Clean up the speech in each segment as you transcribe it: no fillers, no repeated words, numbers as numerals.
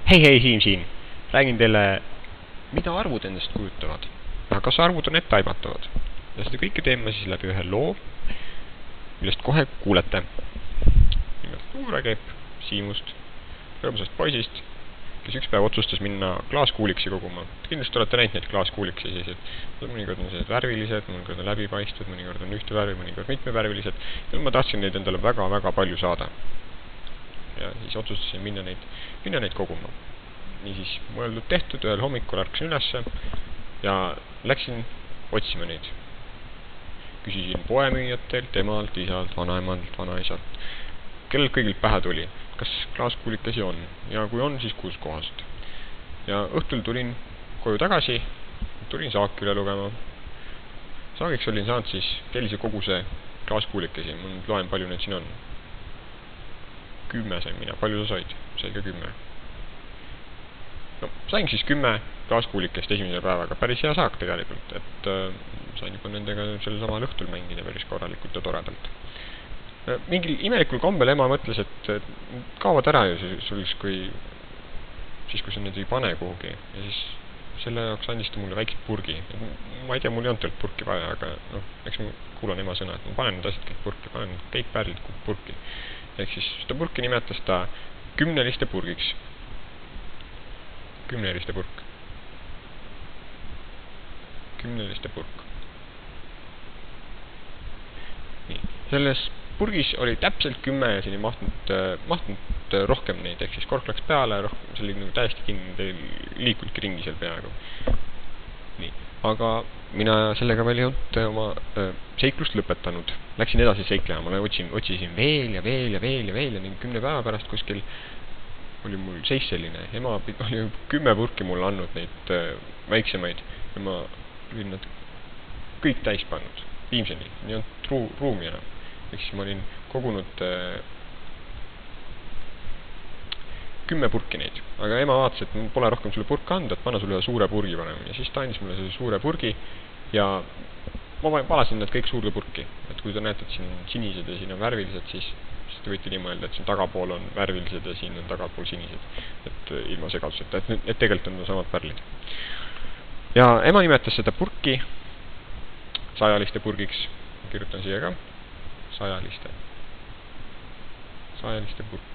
Hei, Siim siin. Räägin teile, mida arvud endast kujutavad. Kas arvud on etteaimatavad? Ja seda kõike teeme siis läbi ühe loo, millest kohe kuulete. Nimelt lugu räägib Siimust, rõõmsast poisist, kes üks päev otsustas minna klaaskuuliksi koguma. Kindlasti olete näinud neid klaaskuuliksi sellised. Mõnikord on sellised värvilised, mõnikord on läbipaistvad, mõnikord on ühte värvi, mõnikord mitmevärvilised. Ja ma tahtsin neid endale väga palju saada. Ja siis otsustasin minna neid koguma. Niisiis mõeldud tehtud, ühel hommikul ärkasin ülesse ja läksin otsima neid. Küsisin poemüüjatelt, emalt, isalt, vanaemalt, vanaisalt. Kellelt kõigilt pähe tuli, kas klaaskuulikesi on ja kui on, siis kus kohast. Ja õhtul tulin koju tagasi, tulin saaki üle lugema. Saagiks olin saanud siis kellise koguse klaaskuulikesi, ma nüüd loen palju neid siin on. 10 sain mina, palju sa said? Sai ka 10. No, sain siis 10 klaaskuulikest esimese päevaga, päris hea saak tegelikult, et sain juba nendega selle samal õhtul mängida päris korralikult ja toredalt. Mingil imelikul kombel ema mõtles, et kaovad ära ju sul, kui sa need ei pane kuhugi ja siis selle jaoks andis ta mulle väikse purgi. Ma ei tea, mul ei olnud purki vaja, aga eks ma kuulan ema sõna, et ma panen need asjad kõik purki, panen kõik pärlid purki. Ehk siis seda purki nimetas ta 10-liste purgiks. 10-liste purk. 10-liste purk. Nii. Selles purgis oli täpselt 10 ja siin ei mahtunud rohkem neid, ehk siis kork läks peale, see oli täiesti kinni, liikunudki ringi seal peaaegu. Nii. Aga mina sellega veel ei olnud oma seiklust lõpetanud. Läksin edasi seiklema, ma otsisin veel ja 10 päeva pärast kuskil oli mul seis selline. Ema oli 10 purki mulle andnud neid väiksemaid ja ma olin nad kõik täis pannud. Viimseni, nii on ruumi enam. Ehk siis ma olin kogunud 10 purki neid. Aga ema vaatas, et pole rohkem sulle purka anda, et panna sulle suure purgi panema. Ja siis ta andis mulle selle suure purgi ja ma palasin need kõik suurde purki. Et kui te näete, et siin on sinised ja siin on värvilised, siis te võite nii mõelda, et siin tagapool on värvilised ja siin on tagapool sinised. Et ilma segaduseta, et tegelikult on samad pärlid. Ja ema nimetas seda purki 100-liste purgiks. Ma kirjutan siia ka. 100-liste purk.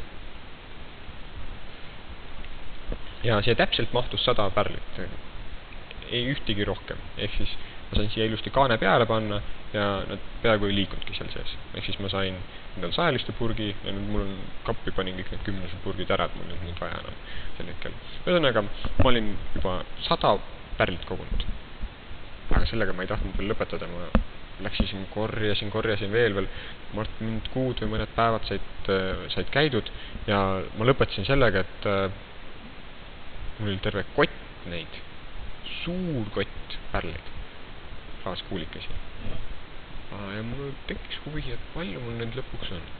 Ja siia täpselt mahtus 100 pärlit. Ei ühtegi rohkem. Ehk siis ma sain siia ilusti kaane peale panna ja nad peaaegu ei liikunudki seal sees. Ehk siis ma sain endal 100-liste purgi ja nüüd mul on kappi panin kõik need 10 purgid ära, et mul nüüd vaja enam sel hetkel. Ühesõnaga, ma olin juba 100 pärlit kogunud. Aga sellega ma ei tahtnud veel lõpetada. Ma läksisin, korjasin veel. Mõned kuud või mõned päevad said käidud ja ma lõpetasin sellega, et mul oli terve kott neid. Suur kott pärleid. Klaaskuulikesi. Ja mul tekkis huvi, et palju mul nüüd lõpuks on.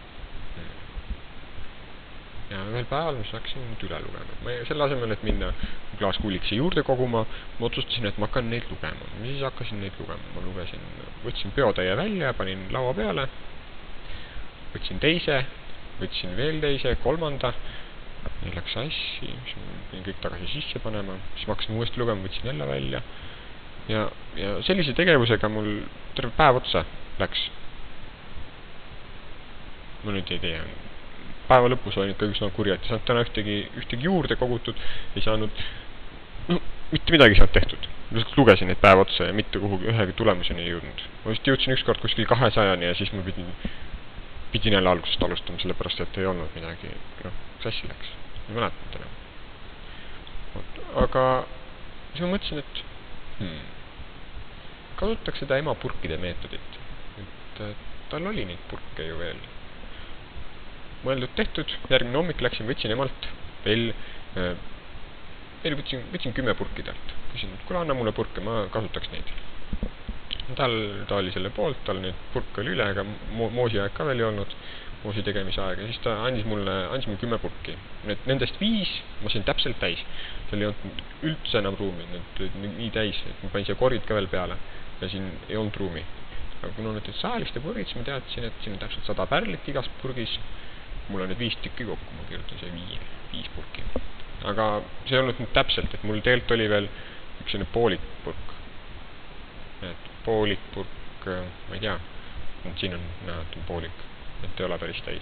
Ja ühel päeval ma hakkasin nüüd üle lugema. Selle asemel, et minna klaaskuulikesi juurde koguma, ma otsustasin, et ma hakkan neid lugema. Ma siis hakkasin neid lugema. Ma võtsin peotäie välja, panin laua peale, võtsin teise, võtsin veel teise, kolmanda, nii läks assi, pidin kõik tagasi sisse panema, siis ma hakkasin uuesti lugema, võtsin jälle välja. Ja sellise tegevusega mul terve päev otsa läks. Ma nüüd ei tea. Päeva lõpus olin ikka üsna kurjad. Ei saanud täna ühtegi juurde kogutud, ei saanud mitte midagi saanud tehtud. Lihtsalt lugesin neid päeva otsa ja mitte kuhugi ühegi tulemuseni ei jõudnud. Ma vist jõudsin ükskord kuskil 200-ni ja siis ma pidin jälle algusest alustama, sellepärast et ei olnud midagi. Sassi läks. Ei mäletan täna. Aga siis ma mõtlesin, et kasutaks seda ema purkide meetodit. Et tal oli neid purke ju veel. Mõeldud tehtud, järgmine hommik läksin, võtsin emalt veel võtsin 10 purki talt. Küsin, et kuule, anna mulle purke, ma kasutaks neid. Ta oli selle poolt, tal neid purke oli üle, aga moosi aeg ka veel ei olnud, moosi tegemise aeg. Ja siis ta andis mulle 10 purki. Nendest 5 ma sain täpselt täis. Tal ei olnud üldse enam ruumi, need olid nii täis, et ma panin siia korid ka veel peale ja siin ei olnud ruumi. Aga kui on need 100-liste purgid, siis ma teadsin, et siin on täpselt 100 pärlit igas purgis. Mul on need 5 tükki kokku, ma kirjutan see 5 purki. aga see ei olnud nüüd täpselt, et mul tegelikult oli veel üks selline poolik purk. Et poolik purk, ma ei tea, siin on näha, et on poolik, et ei ole päris täis.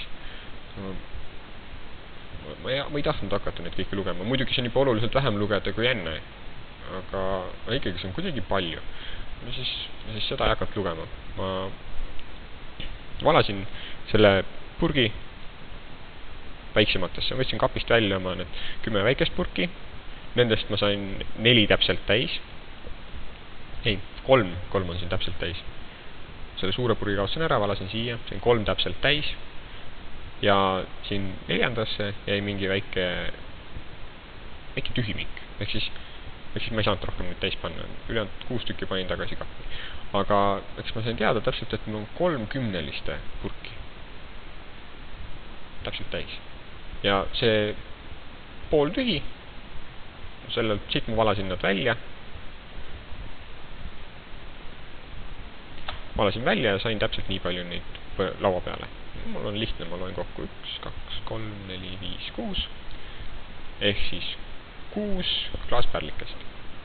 Ma ei tahtnud hakata neid kõiki lugema, muidugi see on juba oluliselt vähem lugeda kui enne, aga ikkagi see on kuidagi palju. Ja siis seda ei hakanud lugema. Ma valasin selle purgi väiksematesse, võtsin kapist välja oma need 10 väikest purki, nendest ma sain 4 täpselt täis, ei, 3 on siin täpselt täis. Selle suure purgi kaotasin ära, valasin siia, sain 3 täpselt täis ja siin 4. jäi mingi väike tühimik, ehk siis ma ei saanud rohkem neid täis panna, ülejäänud 6 tükki panin tagasi kappi. Aga eks ma sain teada täpselt, et mul on 3 10-liste purki täpselt täis. Ja see pool tühi, siit ma valasin nad välja. Valasin välja ja sain täpselt nii palju neid laua peale. Mul on lihtne, ma loen kokku 1, 2, 3, 4, 5, 6. Ehk siis 6 klaaspärlikest.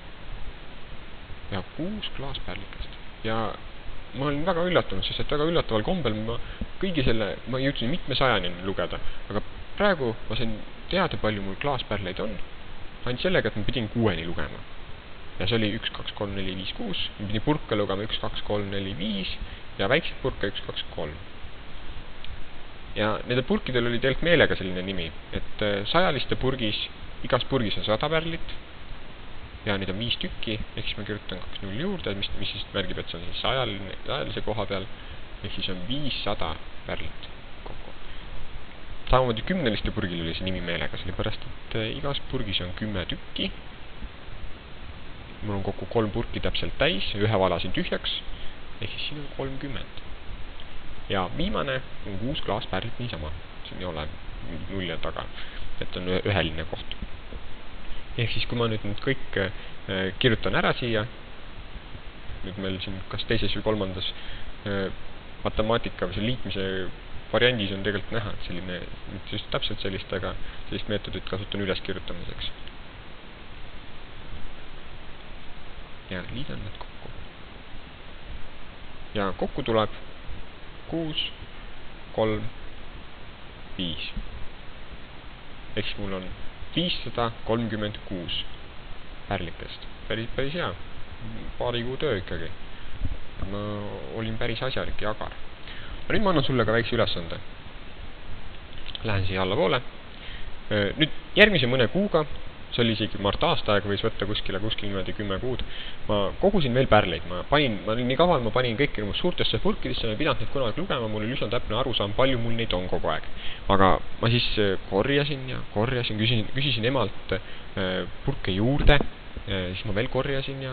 Ja 6 klaaspärlikest. Ja ma olin väga üllatunud, sest et väga üllataval kombel ma jõudsin mitmesajani lugeda, aga praegu ma sain teada, palju mul klaaspärleid on, ainult sellega, et ma pidin 6-ni lugema. Ja see oli 1, 2, 3, 4, 5, 6, ma pidin purka lugema 1, 2, 3, 4, 5 ja väikseid purka 1, 2, 3. Ja nendel purkidel oli tegelikult meelega selline nimi, et 100-liste purgis, igas purgis on 100 pärlit ja neid on 5 tükki, ehk siis ma kirjutan 2 0 juurde, mis siis märgib, et see on siis 100-lise koha peal, ehk siis on 500 pärlit kokku. Samamoodi 10-liste purgil oli see nimi meelega, sellepärast, et igas purgis on 10 tükki. Mul on kokku 3 purki täpselt täis, ühe valasin tühjaks, ehk siis siin on 30. Ja viimane on 6 klaaspärlit niisama, siin ei ole nulli taga, et on üheline koht. Ehk siis, kui ma nüüd kõik kirjutan ära siia, nüüd meil siin kas teises või 3. matemaatika või see liitmise variandis on tegelikult näha, et selline, just täpselt sellist, aga sellist meetodit kasutan üles kirjutamiseks. Ja liidan need kokku. Ja kokku tuleb 6, 3, 5. Ehk siis mul on 536 pärlikest. Päris hea. Paari kuu töö ikkagi. Ma olin päris asjalik ja agar. Aga nüüd ma annan sulle ka väikse ülesande. Lähen siia allapoole. Nüüd järgmise mõne kuuga, see oli isegi aasta aega, võis võtta kuskil niimoodi 10 kuud. Ma kogusin veel pärleid. Ma olin nii kaval, ma panin kõik suurtesse purkidesse, ma ei pidanud neid kunagi lugema, mul oli üsna täpne arusaam, palju mul neid on kogu aeg. Aga ma siis korjasin, küsisin emalt purke juurde, siis ma veel korjasin.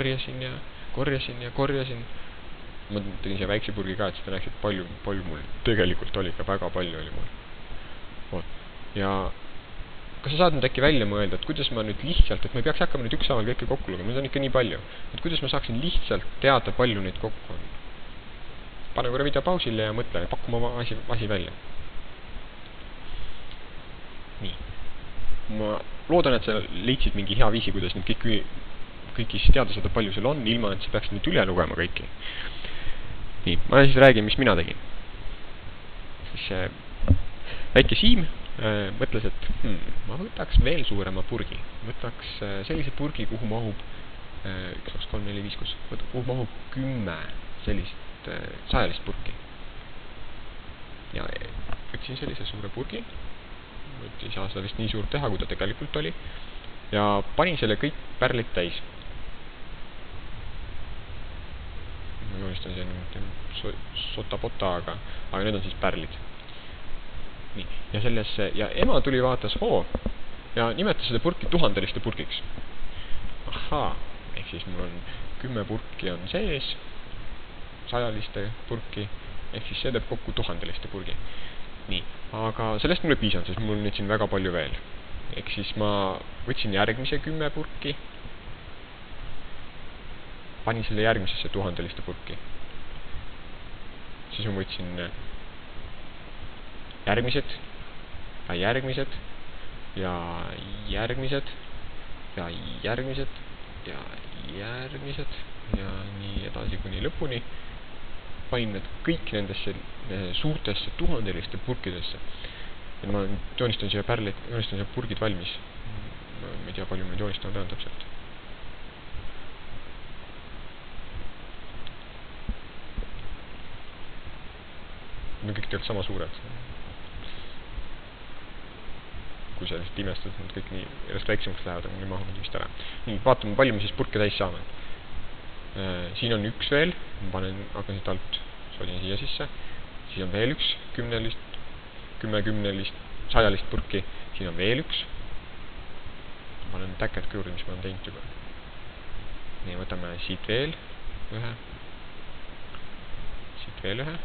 Ma tegin siia väikse purgi ka, et seda näeks, et palju mul tegelikult oli, ka väga palju oli mul. Ja kas sa saad nüüd äkki välja mõelda, et kuidas ma nüüd lihtsalt, et ma ei peaks hakkama nüüd ükshaaval kõike kokku lugema, neid on ikka nii palju. Et kuidas ma saaksin lihtsalt teada, palju neid kokku on. Pane korra video pausile ja mõtle, pakku oma asi välja. Nii. Ma loodan, et sa leidsid mingi hea viisi, kuidas nüüd kõiki teada saada, palju seal on, ilma et sa peaks nüüd üle lugema kõiki. Nii, ma siis räägin, mis mina tegin. Siis väike Siim mõtles, et ma võtaks veel suurema purgi. Võtaks sellise purgi, kuhu mahub 1, 2, 3, 4, 5, 6, kuhu mahub 10 sellist 100-list purki. Ja võtsin sellise suure purgi. Ei saa seda vist nii suurt teha, kui ta tegelikult oli. Ja panin selle kõik pärlid täis. Ma joonistan siia sota-pota, aga need on siis pärlid. Nii. Ja ema tuli vaatas ja nimetas seda purki 1000-liste purgiks. Ahaa, ehk siis mul on 10 purki on sees, 100-liste purki, ehk siis see teeb kokku 1000-liste purgi. Nii, aga sellest mulle piisanud, sest mul nüüd siin väga palju veel. Ehk siis ma võtsin järgmise 10 purki, panin selle järgmisesse 1000-liste purki. Siis ma võtsin järgmised ja järgmised ja järgmised ja järgmised ja nii edasi kuni lõpuni. Panin need kõik nendesse suurtesse tuhandeliste purkidesse. Ja ma joonistan siia pärleid, joonistan siia purgid valmis. Ma ei tea, palju ma joonistan täna täpselt. Me kõik tegelikult sama suured. Kui sa lihtsalt imestad, et kõik nii järjest väiksemaks lähevad, aga nii mahuvad vist ära. Nii, vaatame, palju me siis purke täis saame. Siin on üks veel, ma hakkan siit alt, solin siia sisse. Siis on veel üks 10-list, 10-10-list, 100-list purki. Siin on veel üks. Ma panen täked juurde, mis ma olen teinud juba. Nii, võtame siit veel ühe. Siit veel ühe.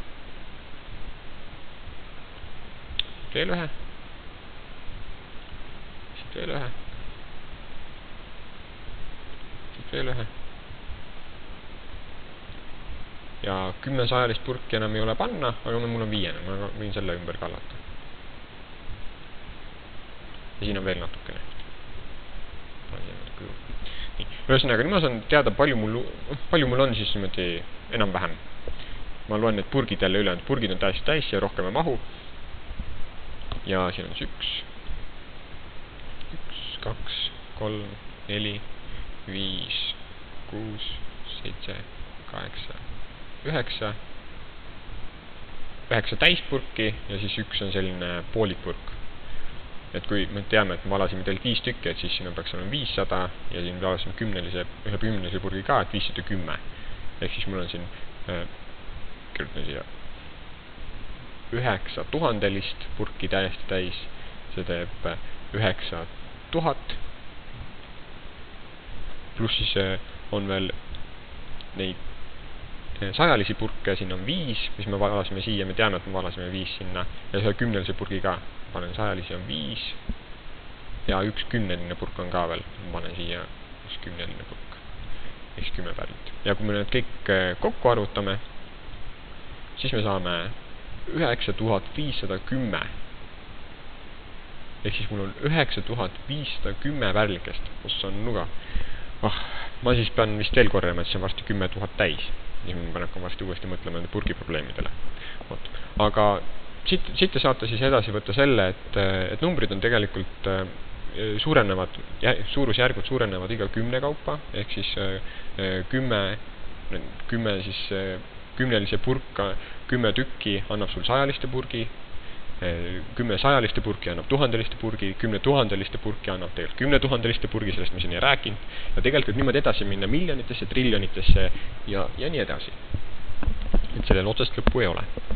Veel ühe. Siit veel ühe. Siit veel ühe. Ja 10 100-list purki enam ei ole panna, aga mul on 5, ma võin selle ümber kallata. Ja siin on veel natukene. Nii. Ühesõnaga, nüüd ma saan teada, palju mul on siis niimoodi enam-vähem. Ma loen need purgid jälle üle, purgid on täis ja rohkem ei mahu. Ja siin on 1, 2, 3, 4, 5, 6, 7, 8, 9 täispurki ja siis üks on selline poolikpurk. Et kui me teame, et me valasime teilt 5 tükki, et siis siin peaks olema 500 ja siin valasime ühe 10-lise purgi ka, et 510. Ehk siis mul on siin kirjutan siia 9000-list purki täiesti täis. See teeb 9000. Pluss siis on veel neid 100-lisi purke, siin on 5, mis me valasime siia, me teame, et me valasime 5 sinna. Ja ühe 10-lise purgi ka, panen 100-lisi on 5. Ja üks 10-line purk on ka veel, ma panen siia üks 10-line purk. Eks 10 pärlit. Ja kui me need kõik kokku arvutame, siis me saame 9510. Ehk siis mul on 9510 pärlikest, kus on nuga. Ma siis pean vist veel korjama, et see on varsti 10 000 täis. Siis ma pean hakkama varsti uuesti mõtlema nende purgiprobleemidele. Aga siit te saate siis edasi võtta selle, et numbrid on tegelikult suurenevad, suurusjärgud suurenevad iga 10 kaupa, ehk siis 10-lise purka, 10 tükki annab sul 100-liste purgi, 10 100-liste purki annab 1000-liste purgi, 10 000-liste purki annab tegelikult 10 000-liste purgi, sellest me siin ei rääkinud. Ja tegelikult niimoodi edasi minna miljonitesse, triljonitesse ja nii edasi. Et sellel otsest lõppu ei ole.